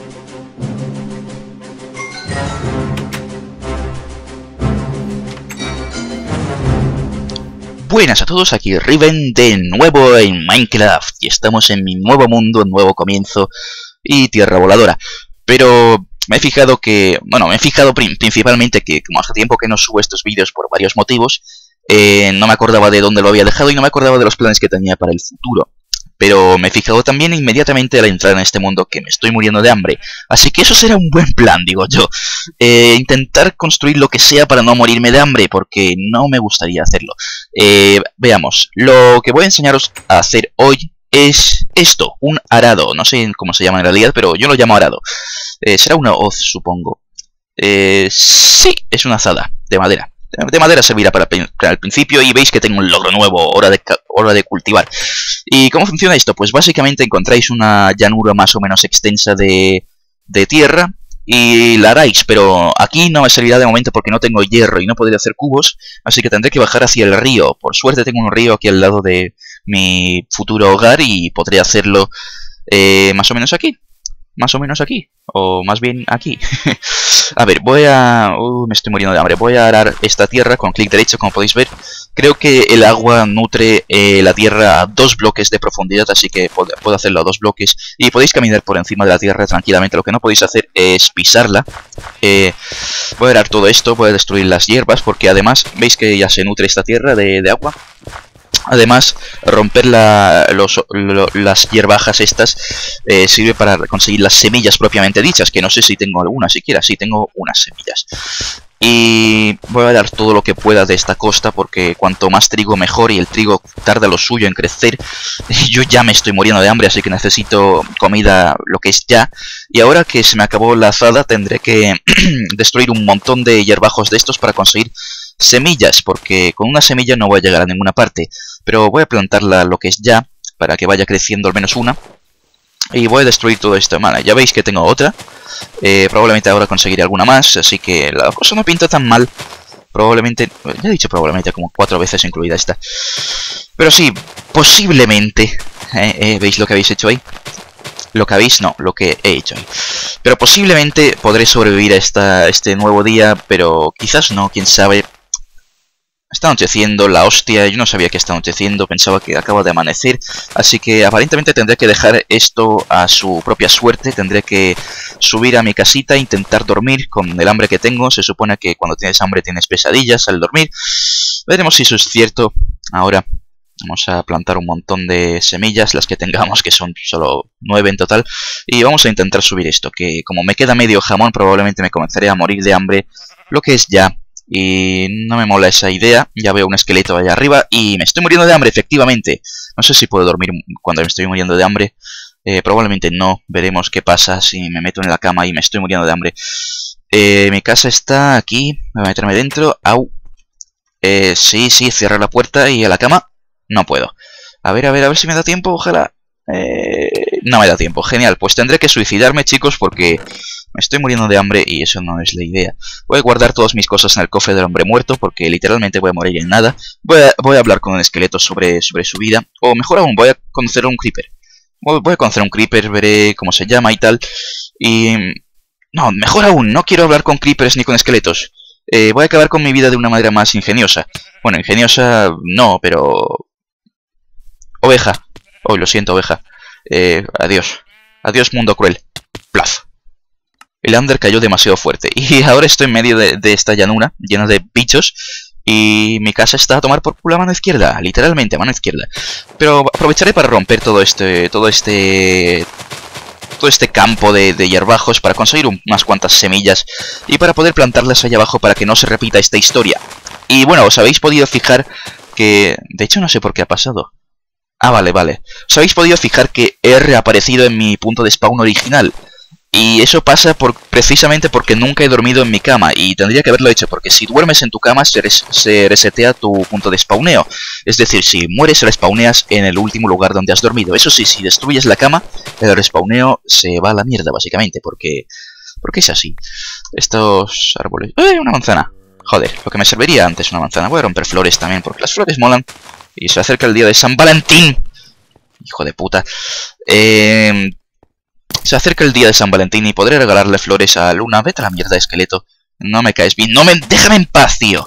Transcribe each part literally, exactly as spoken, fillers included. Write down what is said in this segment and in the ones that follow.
Buenas a todos, aquí Riven de nuevo en Minecraft y estamos en mi nuevo mundo, nuevo comienzo y tierra voladora. Pero me he fijado que, bueno, me he fijado principalmente que como hace tiempo que no subo estos vídeos por varios motivos, eh, no me acordaba de dónde lo había dejado y no me acordaba de los planes que tenía para el futuro. Pero me he fijado también inmediatamente al entrar en este mundo que me estoy muriendo de hambre. Así que eso será un buen plan, digo yo. Eh, intentar construir lo que sea para no morirme de hambre, porque no me gustaría hacerlo. Eh, veamos, lo que voy a enseñaros a hacer hoy es esto, un arado. No sé cómo se llama en realidad, pero yo lo llamo arado. Eh, será una hoz, supongo. Eh, sí, es una azada de madera. De madera servirá para, para el principio y veis que tengo un logro nuevo, hora de, hora de cultivar. ¿Y cómo funciona esto? Pues básicamente encontráis una llanura más o menos extensa de, de tierra y la haráis, pero aquí no me servirá de momento porque no tengo hierro y no podré hacer cubos, así que tendré que bajar hacia el río. Por suerte tengo un río aquí al lado de mi futuro hogar y podré hacerlo eh, más o menos aquí. Más o menos aquí, o más bien aquí. A ver, voy a... Uh, me estoy muriendo de hambre. Voy a arar esta tierra con clic derecho, como podéis ver. Creo que el agua nutre eh, la tierra a dos bloques de profundidad, así que puedo, puedo hacerlo a dos bloques. Y podéis caminar por encima de la tierra tranquilamente. Lo que no podéis hacer es pisarla. Eh, voy a arar todo esto, voy a destruir las hierbas, porque además, veis que ya se nutre esta tierra de, de agua. Además, romper la, los, lo, las hierbajas estas eh, sirve para conseguir las semillas propiamente dichas, que no sé si tengo alguna siquiera, sí tengo unas semillas. Y voy a dar todo lo que pueda de esta costa, porque cuanto más trigo mejor, y el trigo tarda lo suyo en crecer. Yo ya me estoy muriendo de hambre, así que necesito comida lo que es ya. Y ahora que se me acabó la azada, tendré que destruir un montón de hierbajos de estos para conseguir semillas, porque con una semilla no voy a llegar a ninguna parte. Pero voy a plantarla lo que es ya, para que vaya creciendo al menos una. Y voy a destruir todo esto. Vale, ya veis que tengo otra. Eh, probablemente ahora conseguiré alguna más, así que la cosa no pinta tan mal. Probablemente, ya he dicho probablemente como cuatro veces incluida esta. Pero sí, posiblemente, eh, eh, ¿veis lo que habéis hecho ahí? Lo que habéis, no, lo que he hecho ahí. Pero posiblemente podré sobrevivir a esta, este nuevo día, pero quizás no, quién sabe. Está anocheciendo, la hostia, yo no sabía que está anocheciendo, pensaba que acaba de amanecer, así que aparentemente tendré que dejar esto a su propia suerte, tendré que subir a mi casita e intentar dormir con el hambre que tengo. Se supone que cuando tienes hambre tienes pesadillas al dormir. Veremos si eso es cierto. Ahora vamos a plantar un montón de semillas, las que tengamos, que son solo nueve en total, y vamos a intentar subir esto, que como me queda medio jamón probablemente me comenzaré a morir de hambre, lo que es ya. Y no me mola esa idea. Ya veo un esqueleto allá arriba y me estoy muriendo de hambre, efectivamente. No sé si puedo dormir cuando me estoy muriendo de hambre. Eh, probablemente no. Veremos qué pasa si me meto en la cama y me estoy muriendo de hambre. Eh, mi casa está aquí. Voy a meterme dentro. Au. Eh, sí, sí, cierra la puerta y a la cama. No puedo. A ver, a ver, a ver si me da tiempo. Ojalá. Eh, no me da tiempo. Genial. Pues tendré que suicidarme, chicos, porque me estoy muriendo de hambre y eso no es la idea. Voy a guardar todas mis cosas en el cofre del hombre muerto, porque literalmente voy a morir en nada. Voy a, voy a hablar con un esqueleto sobre, sobre su vida. O mejor aún, voy a conocer a un creeper. Voy a conocer a un creeper, veré cómo se llama y tal. Y... no, mejor aún, no quiero hablar con creepers ni con esqueletos. Eh, voy a acabar con mi vida de una manera más ingeniosa. Bueno, ingeniosa no, pero... oveja. Oh, lo siento, oveja. Eh, adiós. Adiós, mundo cruel. Plaf. El Ender cayó demasiado fuerte y ahora estoy en medio de, de esta llanura llena de bichos y mi casa está a tomar por la mano izquierda, literalmente a mano izquierda. Pero aprovecharé para romper todo este todo este todo este campo de, de hierbajos para conseguir unas cuantas semillas y para poder plantarlas allá abajo para que no se repita esta historia. Y bueno, os habéis podido fijar que... de hecho no sé por qué ha pasado. Ah, vale, vale. Os habéis podido fijar que he reaparecido en mi punto de spawn original. Y eso pasa por, precisamente porque nunca he dormido en mi cama. Y tendría que haberlo hecho, porque si duermes en tu cama se, res se resetea tu punto de spawneo. Es decir, si mueres respawneas en el último lugar donde has dormido. Eso sí, si destruyes la cama, el respawneo se va a la mierda, básicamente. Porque, porque es así. Estos árboles... ¡Eh, una manzana! Joder, lo que me serviría antes una manzana. Voy a romper flores también, porque las flores molan. Y se acerca el día de San Valentín. Hijo de puta. Eh... Se acerca el día de San Valentín y podré regalarle flores a Luna. Vete a la mierda, esqueleto. No me caes bien. No me... Déjame en paz, tío.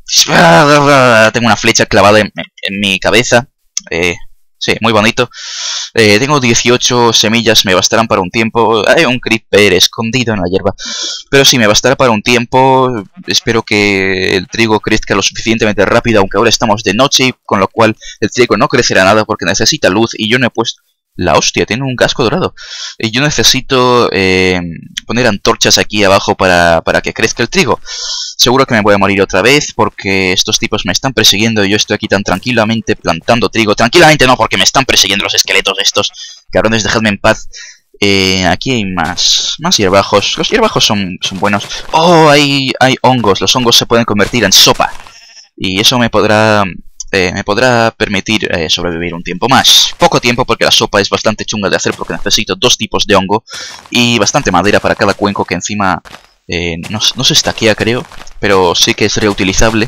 Tengo una flecha clavada en, en mi cabeza. Eh... Sí, muy bonito. Eh, tengo dieciocho semillas, me bastarán para un tiempo. Hay un creeper escondido en la hierba. Pero sí, me bastará para un tiempo. Espero que el trigo crezca lo suficientemente rápido, aunque ahora estamos de noche, con lo cual el trigo no crecerá nada porque necesita luz. Y yo no he puesto... La hostia, tiene un casco dorado. Y yo necesito eh, poner antorchas aquí abajo para, para que crezca el trigo. Seguro que me voy a morir otra vez porque estos tipos me están persiguiendo y yo estoy aquí tan tranquilamente plantando trigo. Tranquilamente no, porque me están persiguiendo los esqueletos estos. Cabrones, dejadme en paz. Eh, aquí hay más, más hierbajos. Los hierbajos son, son buenos. Oh, hay, hay hongos. Los hongos se pueden convertir en sopa. Y eso me podrá... Eh, me podrá permitir eh, sobrevivir un tiempo más. Poco tiempo porque la sopa es bastante chunga de hacer porque necesito dos tipos de hongo y bastante madera para cada cuenco que encima eh, no, no se estaquea, creo, pero sí que es reutilizable.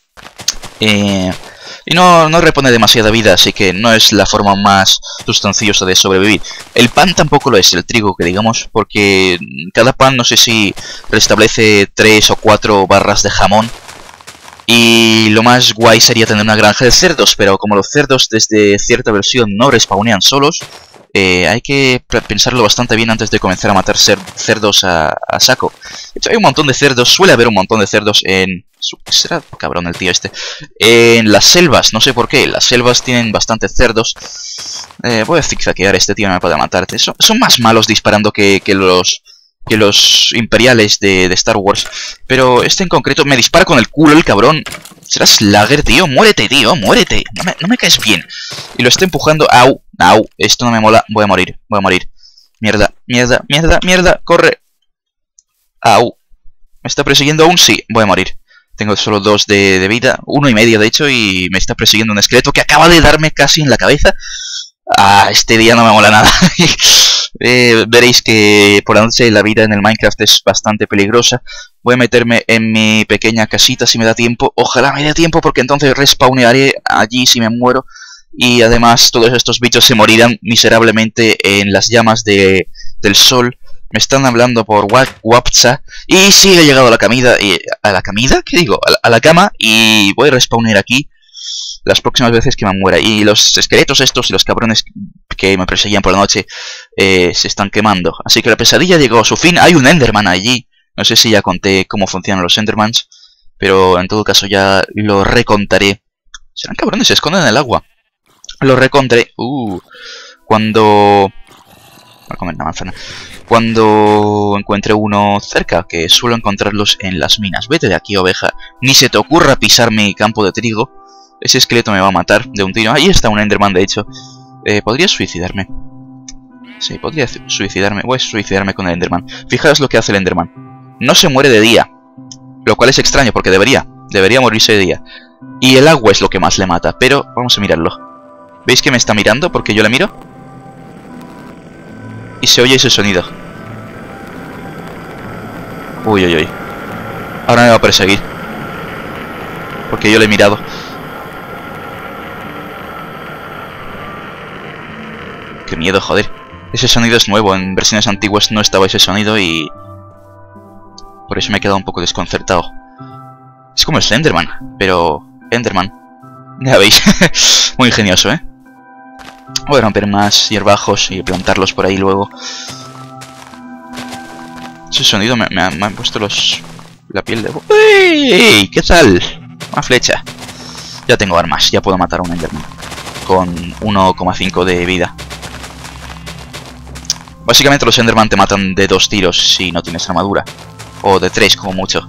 Eh, y no, no repone demasiada vida, así que no es la forma más sustanciosa de sobrevivir. El pan tampoco lo es, el trigo, que digamos, porque cada pan no sé si restablece tres o cuatro barras de jamón. Y lo más guay sería tener una granja de cerdos, pero como los cerdos desde cierta versión no respawnean solos, eh, hay que pensarlo bastante bien antes de comenzar a matar cer cerdos a, a saco. De hecho, hay un montón de cerdos, suele haber un montón de cerdos en... ¿Será cabrón el tío este? En las selvas, no sé por qué, las selvas tienen bastantes cerdos. Eh, voy a zigzaguear, este tío no me puede matarte. Son, son más malos disparando que, que los... que los imperiales de, de Star Wars. Pero este en concreto me dispara con el culo el cabrón. ¿Serás Slugger, tío? Muérete, tío, muérete. No me, no me caes bien. Y lo estoy empujando. Au, au, esto no me mola. Voy a morir, voy a morir. Mierda, mierda, mierda, mierda. Corre. Au. ¿Me está persiguiendo aún? Sí, voy a morir. Tengo solo dos de, de vida. Uno y medio, de hecho. Y me está persiguiendo un esqueleto que acaba de darme casi en la cabeza. Ah, este día no me mola nada. Eh, veréis que por la noche la vida en el Minecraft es bastante peligrosa. Voy a meterme en mi pequeña casita si me da tiempo. Ojalá me dé tiempo porque entonces respawnearé allí si me muero. Y además todos estos bichos se morirán miserablemente en las llamas de, del sol. Me están hablando por WhatsApp. Y sí, he llegado a la comida. Y, ¿a la comida? ¿Qué digo? A la, a la cama. Y voy a respawnear aquí las próximas veces que me muera. Y los esqueletos estos y los cabrones que me perseguían por la noche eh, se están quemando. Así que la pesadilla llegó a su fin. Hay un Enderman allí. No sé si ya conté cómo funcionan los Endermans, pero en todo caso ya lo recontaré. Serán cabrones, se esconden en el agua. Lo recontaré. Uh, cuando... Voy a comer una manzana. Cuando encuentre uno cerca, que suelo encontrarlos en las minas. Vete de aquí, oveja. Ni se te ocurra pisar mi campo de trigo. Ese esqueleto me va a matar de un tiro. Ahí está un Enderman, de hecho. Eh, ¿Podría suicidarme? Sí, podría suicidarme. Voy a suicidarme con el Enderman. Fijaos lo que hace el Enderman. No se muere de día. Lo cual es extraño, porque debería. Debería morirse de día. Y el agua es lo que más le mata. Pero vamos a mirarlo. ¿Veis que me está mirando porque yo le miro? Y se oye ese sonido. Uy, uy, uy. Ahora me va a perseguir. Porque yo le he mirado. Qué miedo, joder. Ese sonido es nuevo. En versiones antiguas no estaba ese sonido y... por eso me he quedado un poco desconcertado. Es como el Slenderman, pero... Enderman. Ya veis. Muy ingenioso, ¿eh? Voy a romper más hierbajos y plantarlos por ahí luego. Ese sonido me, me, ha, me ha puesto los... la piel de... ¡Uy! ¿Qué tal? Una flecha. Ya tengo armas, ya puedo matar a un Enderman. Con uno coma cinco de vida. Básicamente los Enderman te matan de dos tiros si no tienes armadura. O de tres como mucho.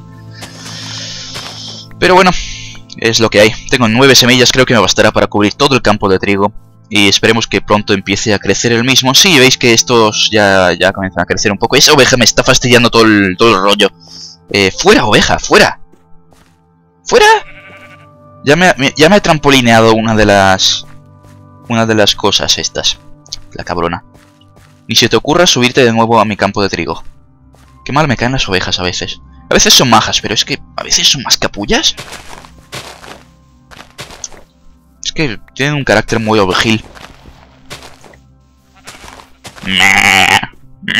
Pero bueno, es lo que hay. Tengo nueve semillas, creo que me bastará para cubrir todo el campo de trigo. Y esperemos que pronto empiece a crecer el mismo. Sí, veis que estos ya, ya comienzan a crecer un poco. Esa oveja me está fastidiando todo el, todo el rollo. Eh, ¡Fuera, oveja! ¡Fuera! ¡Fuera! Ya me, ya me ha trampolineado una de las... Una de las cosas estas. La cabrona. Ni se te ocurra subirte de nuevo a mi campo de trigo. Qué mal me caen las ovejas a veces. A veces son majas, pero es que a veces son más capullas. Es que tienen un carácter muy ovejil.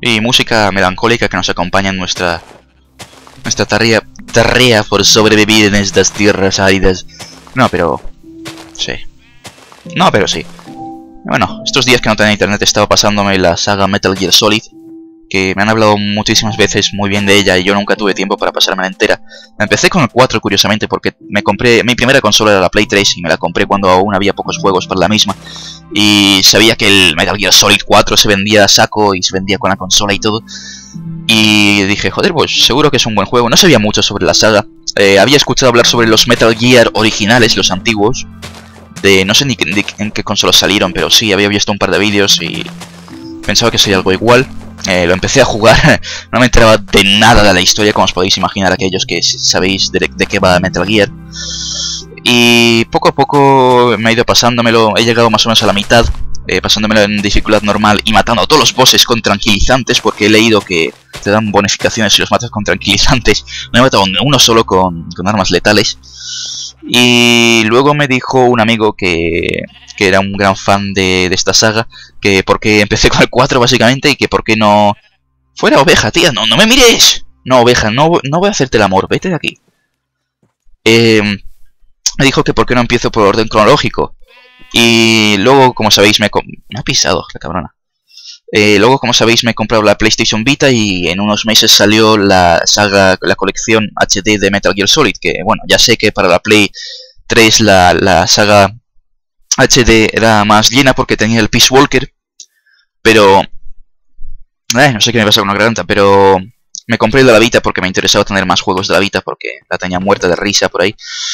Y música melancólica que nos acompaña en nuestra nuestra tarea, tarea por sobrevivir en estas tierras áridas. No, pero... sí. No, pero sí. Bueno, estos días que no tenía internet estaba pasándome la saga Metal Gear Solid, que me han hablado muchísimas veces muy bien de ella y yo nunca tuve tiempo para pasármela entera. Empecé con el cuatro, curiosamente, porque me compré... mi primera consola era la Play tres y me la compré cuando aún había pocos juegos para la misma. Y sabía que el Metal Gear Solid cuatro se vendía a saco y se vendía con la consola y todo. Y dije, joder, pues seguro que es un buen juego. No sabía mucho sobre la saga. Eh, había escuchado hablar sobre los Metal Gear originales, los antiguos. De no sé ni de, en qué consolas salieron, pero sí, había visto un par de vídeos y pensaba que sería algo igual. Eh, lo empecé a jugar, no me enteraba de nada de la historia, como os podéis imaginar aquellos que sabéis de, de qué va Metal Gear. Y poco a poco me he ido pasándomelo, he llegado más o menos a la mitad, eh, pasándomelo en dificultad normal y matando a todos los bosses con tranquilizantes, porque he leído que te dan bonificaciones si los matas con tranquilizantes. No he matado uno solo con, con armas letales. Y luego me dijo un amigo que, que era un gran fan de, de esta saga, que porque empecé con el cuatro básicamente y que por qué no... Fuera, oveja, tía, no, no me mires. No, oveja, no, no voy a hacerte el amor, vete de aquí. Eh, me dijo que por qué no empiezo por orden cronológico. Y luego, como sabéis, me, me ha pisado la cabrona. Eh, luego, como sabéis, me he comprado la PlayStation Vita y en unos meses salió la saga, la colección H D de Metal Gear Solid, que bueno, ya sé que para la Play tres la, la saga H D era más llena porque tenía el Peace Walker, pero... Eh, no sé qué me pasa con la garganta, pero me compré la Vita porque me interesaba tener más juegos de la Vita porque la tenía muerta de risa por ahí.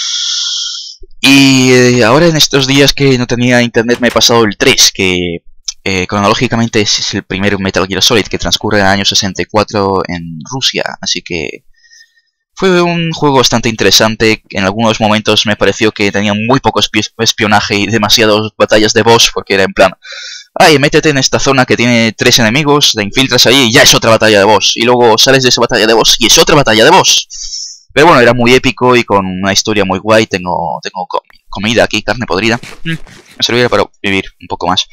Y eh, ahora en estos días que no tenía internet me he pasado el tres, que... Eh, cronológicamente es, es el primer Metal Gear Solid que transcurre en el año sesenta y cuatro en Rusia, así que fue un juego bastante interesante. En algunos momentos me pareció que tenía muy poco espionaje y demasiadas batallas de boss, porque era en plan, ay, métete en esta zona que tiene tres enemigos, te infiltras ahí y ya es otra batalla de boss, y luego sales de esa batalla de boss y es otra batalla de boss. Pero bueno, era muy épico y con una historia muy guay. Tengo, tengo com comida aquí, carne podrida, mm, me serviría para vivir un poco más.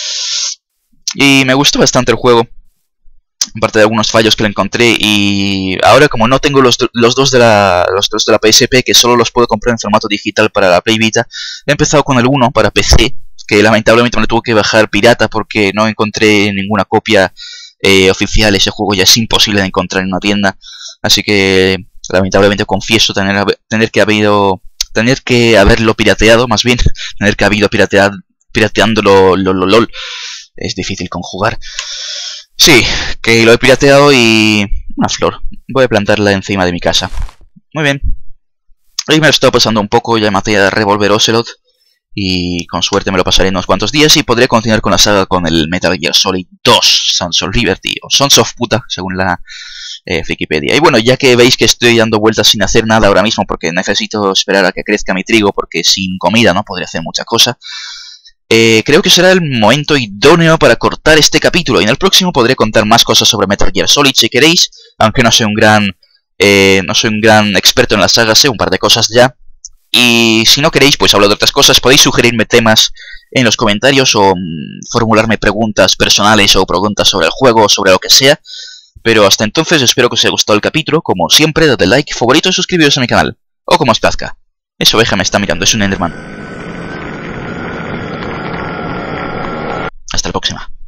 Y me gustó bastante el juego, aparte de algunos fallos que le encontré. Y ahora, como no tengo los, los, dos de la, los dos de la P S P, que solo los puedo comprar en formato digital para la Play Vita, he empezado con el uno para P C, que lamentablemente me lo tuve que bajar pirata porque no encontré ninguna copia eh, oficial. Ese juego ya es imposible de encontrar en una tienda, así que lamentablemente confieso tener, tener que habido, tener que haberlo pirateado, más bien, tener que habido pirateado, pirateándolo, lo, lo, lol. Es difícil conjugar. Sí, que lo he pirateado y... una flor. Voy a plantarla encima de mi casa. Muy bien. Hoy me lo he estado pasando un poco, ya me hacía Revolver Ocelot. Y con suerte me lo pasaré en unos cuantos días y podré continuar con la saga con el Metal Gear Solid dos, Sons of Liberty, o Sons of Puta, según la eh, Wikipedia. Y bueno, ya que veis que estoy dando vueltas sin hacer nada ahora mismo, porque necesito esperar a que crezca mi trigo, porque sin comida no podré hacer mucha cosa... Eh, creo que será el momento idóneo para cortar este capítulo, y en el próximo podré contar más cosas sobre Metal Gear Solid si queréis, aunque no soy un gran eh, no soy un gran experto en la saga, sé un par de cosas ya. Y si no queréis, pues hablo de otras cosas. Podéis sugerirme temas en los comentarios o mmm, formularme preguntas personales o preguntas sobre el juego o sobre lo que sea. Pero hasta entonces espero que os haya gustado el capítulo. Como siempre, dadle like, favorito y suscribiros a mi canal, o como os plazca. Esa oveja me está mirando, es un Enderman. Hasta la próxima.